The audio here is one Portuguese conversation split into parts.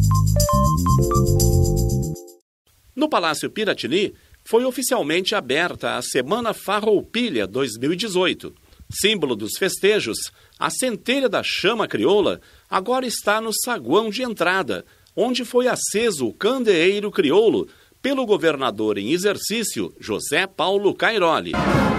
No Palácio Piratini, foi oficialmente aberta a Semana Farroupilha 2018. Símbolo dos festejos, a centelha da chama crioula agora está no saguão de entrada, onde foi aceso o candeeiro crioulo pelo governador em exercício, José Paulo Cairoli.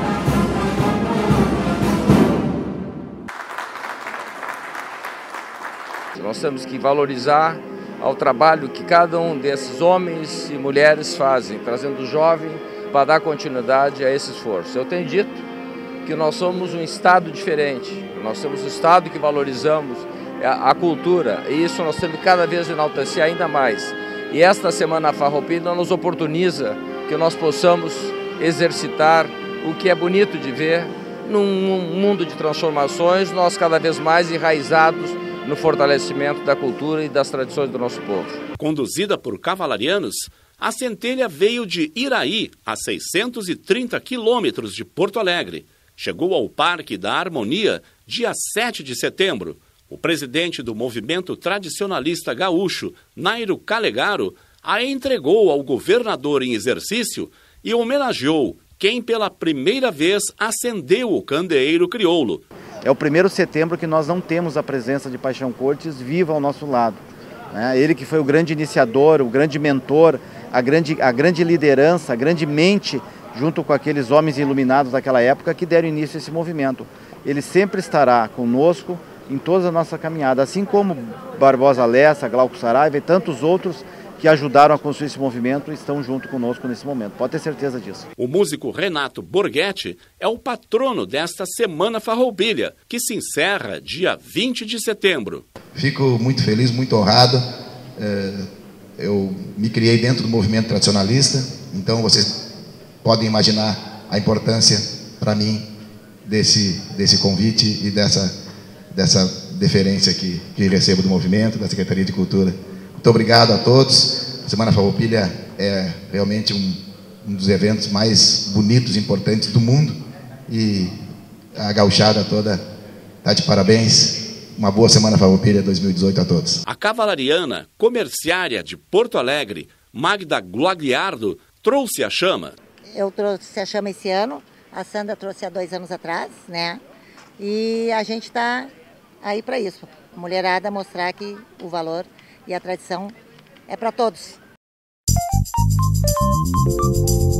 Nós temos que valorizar ao trabalho que cada um desses homens e mulheres fazem, trazendo o jovem para dar continuidade a esse esforço. Eu tenho dito que nós somos um Estado diferente, nós somos um Estado que valorizamos a cultura, e isso nós temos que cada vez enaltecer ainda mais. E esta Semana Farroupilha nos oportuniza que nós possamos exercitar o que é bonito de ver num mundo de transformações, nós cada vez mais enraizados no fortalecimento da cultura e das tradições do nosso povo. Conduzida por cavalarianos, a centelha veio de Iraí, a 630 quilômetros de Porto Alegre. Chegou ao Parque da Harmonia dia 7 de setembro. O presidente do movimento tradicionalista gaúcho, Nairo Calegaro, a entregou ao governador em exercício e homenageou quem pela primeira vez acendeu o candeeiro crioulo. É o 1º de setembro que nós não temos a presença de Paixão Cortes viva ao nosso lado. Ele que foi o grande iniciador, o grande mentor, a grande liderança, a grande mente, junto com aqueles homens iluminados daquela época que deram início a esse movimento. Ele sempre estará conosco em toda a nossa caminhada, assim como Barbosa Lessa, Glauco Saraiva e tantos outros que ajudaram a construir esse movimento e estão junto conosco nesse momento. Pode ter certeza disso. O músico Renato Borghetti é o patrono desta Semana Farroupilha, que se encerra dia 20 de setembro. Fico muito feliz, muito honrado. Eu me criei dentro do movimento tradicionalista, então vocês podem imaginar a importância para mim desse convite e dessa deferência que recebo do movimento, da Secretaria de Cultura. Muito obrigado a todos. A Semana Farroupilha é realmente um dos eventos mais bonitos e importantes do mundo e a gauchada toda está de parabéns. Uma boa Semana Farroupilha 2018 a todos. A cavalariana comerciária de Porto Alegre, Magda Guagliardo, trouxe a chama. Eu trouxe a chama esse ano, a Sandra trouxe há 2 anos atrás, né? E a gente está aí para isso, a mulherada mostrar que o valor e a tradição é para todos.